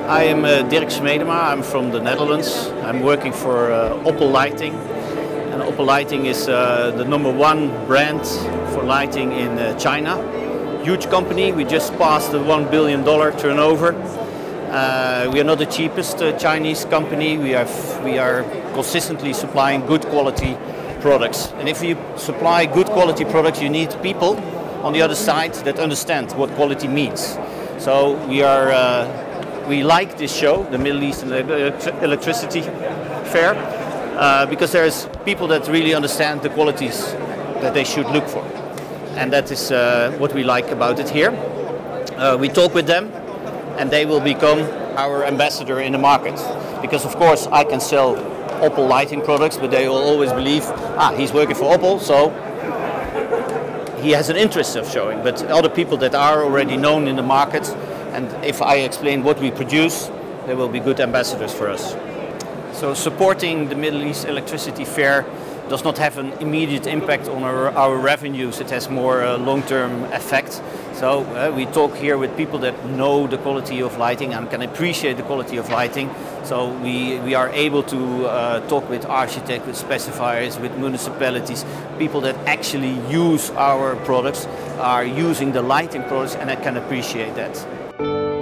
I am Dirk Smedema. I'm from the Netherlands. I'm working for Opel Lighting. And Opel Lighting is the #1 brand for lighting in China. Huge company. We just passed the $1 billion turnover. We are not the cheapest Chinese company. We are consistently supplying good quality products. And if you supply good quality products, you need people on the other side that understand what quality means. So we like this show, the Middle East Electricity Fair, because there's people that really understand the qualities that they should look for. And that is what we like about it here. We talk with them and they will become our ambassador in the market. Because of course I can sell Opel lighting products, but they will always believe, he's working for Opel, so he has an interest of showing. But other people that are already known in the market, and if I explain what we produce, they will be good ambassadors for us. So supporting the Middle East Electricity Fair does not have an immediate impact on our revenues. It has more long-term effect. So we talk here with people that know the quality of lighting and can appreciate the quality of lighting. So we are able to talk with architects, with specifiers, with municipalities, people that actually use our products, are using the lighting products and can appreciate that.